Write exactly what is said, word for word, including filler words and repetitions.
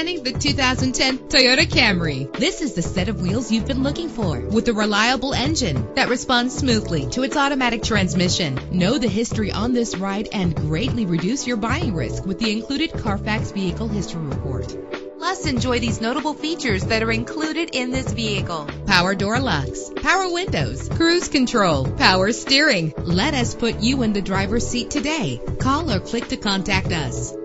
Presenting the two thousand ten Toyota Camry. This is the set of wheels you've been looking for, with a reliable engine that responds smoothly to its automatic transmission. Know the history on this ride and greatly reduce your buying risk with the included Carfax Vehicle History Report. Plus, enjoy these notable features that are included in this vehicle: power door locks, power windows, cruise control, power steering. Let us put you in the driver's seat today. Call or click to contact us.